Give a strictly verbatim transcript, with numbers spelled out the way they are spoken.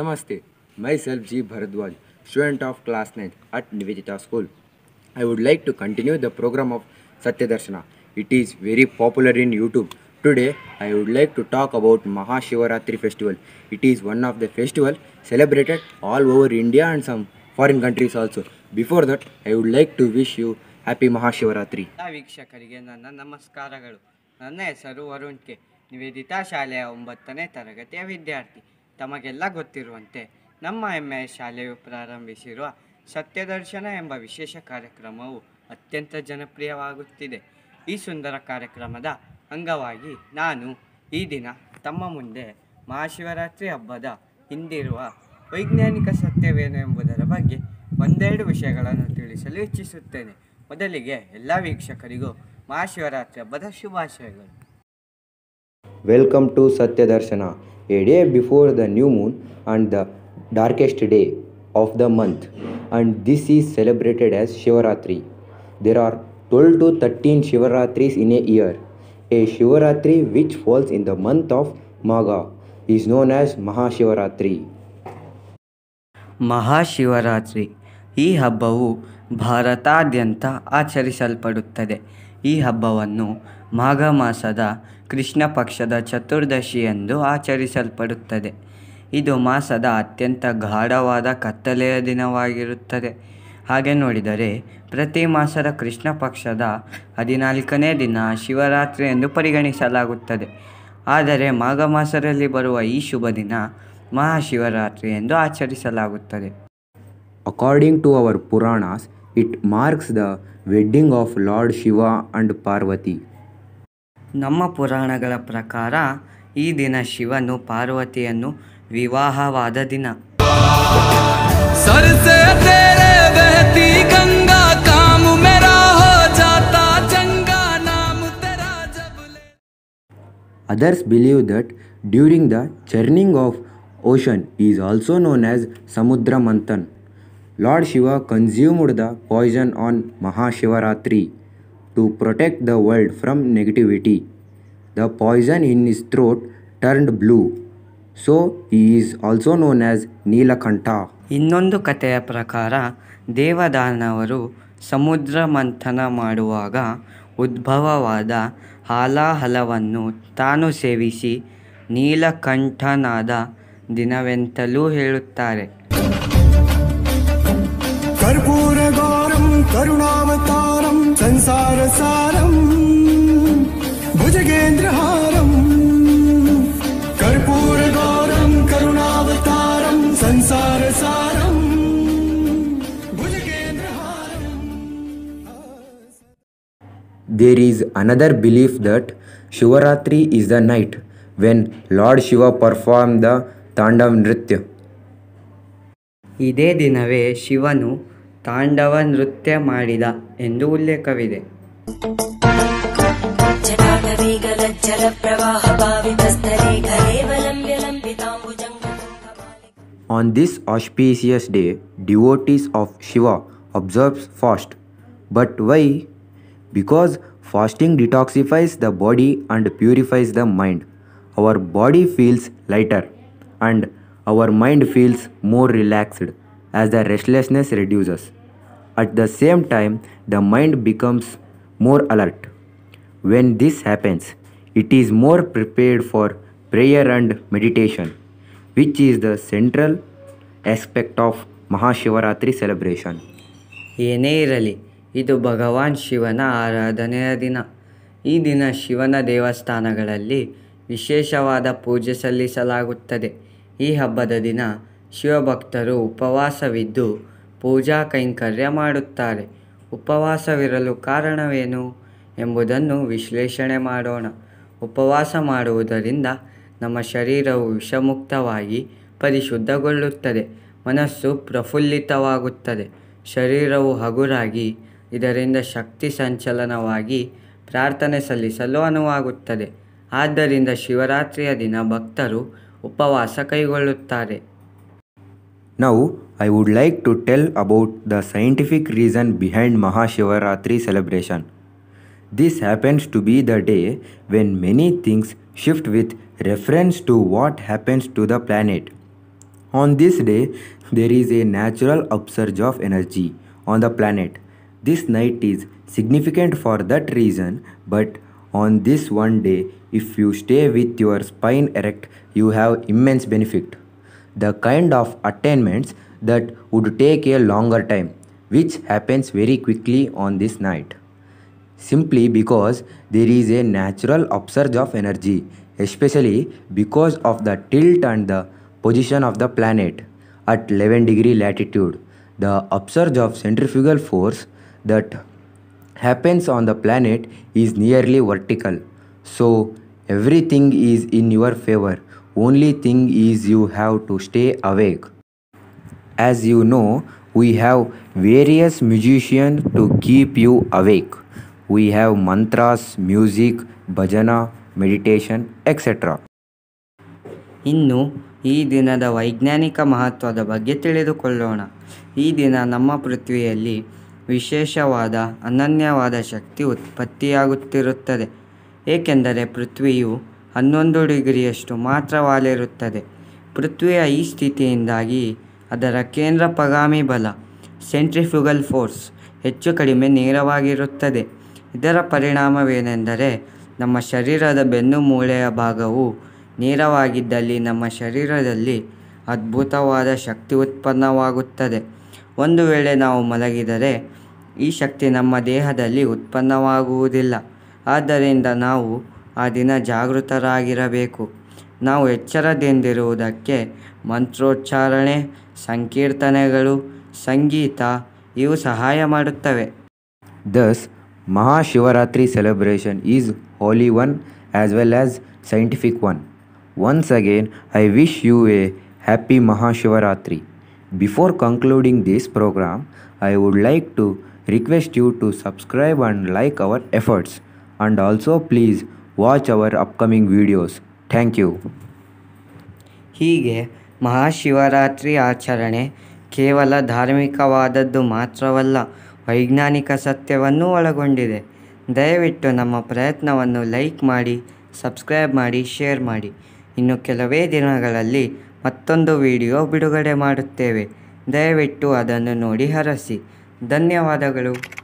Namaste, myself G. Bharadwaj, student of class ninth at Nivedita School. I would like to continue the program of Satyadarshana. It is very popular in YouTube. Today, I would like to talk about Mahashivaratri festival. It is one of the festival celebrated all over India and some foreign countries also. Before that, I would like to wish you Happy Mahashivaratri. ವೀಕ್ಷಕರಿಗೆ ನನ್ನ ನಮಸ್ಕಾರಗಳು. ನನ್ನ ಹೆಸರು Varun K. Nivedita ಶಾಲೆಯ ಒಂಬತ್ತನೇ ತರಗತಿಯ ವಿದ್ಯಾರ್ಥಿ. ತಮಗೆಲ್ಲ ಗೊತ್ತಿರುವಂತೆ ನಮ್ಮ ಹೆಮ್ಮೆಯ ಶಾಲೆಯು ಪ್ರಾರಂಭಿಸಿರುವ ಸತ್ಯದರ್ಶನ ಎಂಬ ವಿಶೇಷ ಕಾರ್ಯಕ್ರಮವು ಅತ್ಯಂತ ಜನಪ್ರಿಯವಾಗುತ್ತಿದೆ. ಈ ಸುಂದರ ಕಾರ್ಯಕ್ರಮದ ಅಂಗವಾಗಿ ನಾನು ಈ ದಿನ ತಮ್ಮ ಮುಂದೆ ಮಹಾಶಿವರಾತ್ರಿ ಹಬ್ಬದ ಹಿಂದಿರುವ ವೈಜ್ಞಾನಿಕ ಸತ್ಯವೇನು ಎಂಬುದರ ಬಗ್ಗೆ ಒಂದೆರಡು ವಿಷಯಗಳನ್ನು ತಿಳಿಸಲು ಇಚ್ಛಿಸುತ್ತೇನೆ. ಮೊದಲಿಗೆ ಎಲ್ಲ ವೀಕ್ಷಕರಿಗೂ ಮಹಾಶಿವರಾತ್ರಿ ಹಬ್ಬದ ಶುಭಾಶಯಗಳು. Welcome to Satyadarshana, a day before the new moon and the darkest day of the month, and this is celebrated as Shivaratri. There are twelve to thirteen Shivaratris in a year. A Shivaratri which falls in the month of Magha is known as Mahashivaratri. Mahashivratri ಈ ಹಬ್ಬವು ಭಾರತಾದ್ಯಂತ ಆಚರಿಸಲ್ಪಡುತ್ತದೆ. ಈ ಹಬ್ಬವನ್ನು ಮಾಘ ಮಾಸದ ಕೃಷ್ಣ ಪಕ್ಷದ ಚತುರ್ದಶಿ ಎಂದು ಆಚರಿಸಲ್ಪಡುತ್ತದೆ. ಇದು ಮಾಸದ ಅತ್ಯಂತ ಗಾಢವಾದ ಕತ್ತಲೆಯ ದಿನವಾಗಿರುತ್ತದೆ. ಹಾಗೆ ನೋಡಿದರೆ ಪ್ರತಿ ಮಾಸದ ಕೃಷ್ಣ ಪಕ್ಷದ ಹದಿನಾಲ್ಕನೇ ದಿನ ಶಿವರಾತ್ರಿ ಎಂದು ಪರಿಗಣಿಸಲಾಗುತ್ತದೆ. ಆದರೆ ಮಾಘ ಮಾಸದಲ್ಲಿ ಬರುವ ಈ ಶುಭ ದಿನ ಮಹಾಶಿವರಾತ್ರಿ ಎಂದು ಆಚರಿಸಲಾಗುತ್ತದೆ. According to our Puranas, it marks the wedding of Lord Shiva and Parvati. ನಮ್ಮ ಪುರಾಣಗಳ ಪ್ರಕಾರ ಈ ದಿನ ಶಿವನು ಪಾರ್ವತಿಯನ್ನು ವಿವಾಹವಾದ ದಿನ. Others believe that during the churning of ocean is also known as Samudra Manthan. Lord Shiva consumed the poison on Mahashivaratri to protect the world from negativity. The poison in his throat turned blue, so he is also known as Neelakanta. ಇನ್ನೊಂದು ಕಥೆಯ ಪ್ರಕಾರ ದೇವದಾನವರು ಸಮುದ್ರ ಮಂಥನ ಮಾಡುವಾಗ ಉದ್ಭವವಾದ ಹಾಲಾಹಲವನ್ನು ತಾನು ಸೇವಿಸಿ ನೀಲಕಂಠನಾದ ದಿನವೆಂತಲೂ ಹೇಳುತ್ತಾರೆ. कर्पूर गौरम करुणावतारम संसार सारम भुजगेंद्रहारम कर्पूर गौरम करुणावतारम संसार सारम भुजगेंद्रहारम. There is another belief that Shivaratri is the night when Lord Shiva performed the Tandav Nritya. ಇದೇ ದಿನವೇ ಶಿವನು ತಾಂಡವ ನೃತ್ಯ ಮಾಡಿದ ಎಂದು ಉಲ್ಲೇಖವಿದೆ. On this auspicious day, devotees of Shiva observe fast. But why? Because fasting detoxifies the body and purifies the mind. Our body feels lighter and our mind feels more relaxed as the restlessness reduces. At the same time, the mind becomes more alert. When this happens, it is more prepared for prayer and meditation, which is the central aspect of Mahashivaratri celebration. ಏನೇ ಇರಲಿ, ಇದು ಭಗವಾನ್ ಶಿವನ ಆರಾಧನೆಯ ದಿನ. ಈ ದಿನ ಶಿವನ ದೇವಸ್ಥಾನಗಳಲ್ಲಿ ವಿಶೇಷವಾದ ಪೂಜೆ ಸಲ್ಲಿಸಲಾಗುತ್ತದೆ. ಈ ಹಬ್ಬದ ದಿನ ಶಿವಭಕ್ತರು ಉಪವಾಸವಿದ್ದು ಪೂಜಾ ಕೈಂಕರ್ಯ ಮಾಡುತ್ತಾರೆ. ಉಪವಾಸವಿರಲು ಕಾರಣವೇನು ಎಂಬುದನ್ನು ವಿಶ್ಲೇಷಣೆ ಮಾಡೋಣ. ಉಪವಾಸ ಮಾಡುವುದರಿಂದ ನಮ್ಮ ಶರೀರವು ವಿಷಮುಕ್ತವಾಗಿ ಪರಿಶುದ್ಧಗೊಳ್ಳುತ್ತದೆ, ಮನಸ್ಸು ಪ್ರಫುಲ್ಲಿತವಾಗುತ್ತದೆ, ಶರೀರವು ಹಗುರಾಗಿ ಇದರಿಂದ ಶಕ್ತಿ ಸಂಚಲನವಾಗಿ ಪ್ರಾರ್ಥನೆ ಸಲ್ಲಿಸಲು ಅನುವಾಗುತ್ತದೆ. ಆದ್ದರಿಂದ ಶಿವರಾತ್ರಿಯ ದಿನ ಭಕ್ತರು ಉಪವಾಸ ಕೈಗೊಳ್ಳುತ್ತಾರೆ. Now, I would like to tell about the scientific reason behind Mahashivaratri celebration. This happens to be the day when many things shift with reference to what happens to the planet. On this day, there is a natural upsurge of energy on the planet. This night is significant for that reason, but on this one day, if you stay with your spine erect, you have immense benefit. The kind of attainments that would take a longer time, which happens very quickly on this night. Simply because there is a natural upsurge of energy, especially because of the tilt and the position of the planet at eleven degree latitude. The upsurge of centrifugal force that happens on the planet is nearly vertical. So everything is in your favor. Only thing is you have to stay awake. As you know, we have various musicians to keep you awake. We have mantras, music, bhajana, meditation, et cetera. ಇನ್ನು ಈ ದಿನದ ವೈಜ್ಞಾನಿಕ ಮಹತ್ವದ ಬಗ್ಗೆ ತಿಳಿದುಕೊಳ್ಳೋಣ. ಈ ದಿನ ನಮ್ಮ ಪೃಥ್ವಿಯಲ್ಲಿ ವಿಶೇಷವಾದ ಅನನ್ಯವಾದ ಶಕ್ತಿ ಉತ್ಪತ್ತಿಯಾಗುತ್ತಿರುತ್ತದೆ. ಏಕೆಂದರೆ ಪೃಥ್ವಿಯು ಹನ್ನೊಂದು ಡಿಗ್ರಿಯಷ್ಟು ಮಾತ್ರ ವಾಲಿರುತ್ತದೆ. ಪೃಥ್ವಿಯ ಈ ಸ್ಥಿತಿಯಿಂದಾಗಿ ಅದರ ಕೇಂದ್ರಪಗಾಮಿ ಬಲ ಸೆಂಟ್ರಿಫ್ಯೂಗಲ್ ಫೋರ್ಸ್ ಹೆಚ್ಚು ಕಡಿಮೆ ನೇರವಾಗಿರುತ್ತದೆ. ಇದರ ಪರಿಣಾಮವೇನೆಂದರೆ ನಮ್ಮ ಶರೀರದ ಬೆನ್ನು ಮೂಳೆಯ ಭಾಗವು ನೇರವಾಗಿದ್ದಲ್ಲಿ ನಮ್ಮ ಶರೀರದಲ್ಲಿ ಅದ್ಭುತವಾದ ಶಕ್ತಿ ಉತ್ಪನ್ನವಾಗುತ್ತದೆ. ಒಂದು ವೇಳೆ ನಾವು ಮಲಗಿದರೆ ಈ ಶಕ್ತಿ ನಮ್ಮ ದೇಹದಲ್ಲಿ ಉತ್ಪನ್ನವಾಗುವುದಿಲ್ಲ. ಆದ್ದರಿಂದ ನಾವು ಆ ದಿನ ಜಾಗೃತರಾಗಿರಬೇಕು. ನಾವು ಎಚ್ಚರದಿಂದಿರುವುದಕ್ಕೆ ಮಂತ್ರೋಚ್ಚಾರಣೆ, ಸಂಕೀರ್ತನೆಗಳು, ಸಂಗೀತ ಇವು ಸಹಾಯ ಮಾಡುತ್ತವೆ. Thus, Mahashivaratri celebration is holy one as well as scientific one. Once again, I wish you a happy Mahashivaratri. Before concluding this program, I would like to request you to subscribe and like our efforts, and also please watch our upcoming videos. Thank you. ಹೀಗೆ ಮಹಾಶಿವರಾತ್ರಿ ಆಚರಣೆ ಕೇವಲ ಧಾರ್ಮಿಕವಾದದ್ದು ಮಾತ್ರವಲ್ಲ, ವೈಜ್ಞಾನಿಕ ಸತ್ಯವನ್ನೂ ಒಳಗೊಂಡಿದೆ. ದಯವಿಟ್ಟು ನಮ್ಮ ಪ್ರಯತ್ನವನ್ನು like ಮಾಡಿ, ಸಬ್ಸ್ಕ್ರೈಬ್ ಮಾಡಿ, ಶೇರ್ ಮಾಡಿ. ಇನ್ನು ಕೆಲವೇ ದಿನಗಳಲ್ಲಿ ಮತ್ತೊಂದು ವಿಡಿಯೋ ಬಿಡುಗಡೆ ಮಾಡುತ್ತೇವೆ. ದಯವಿಟ್ಟು ಅದನ್ನು ನೋಡಿ ಹರಸಿ. ಧನ್ಯವಾದಗಳು.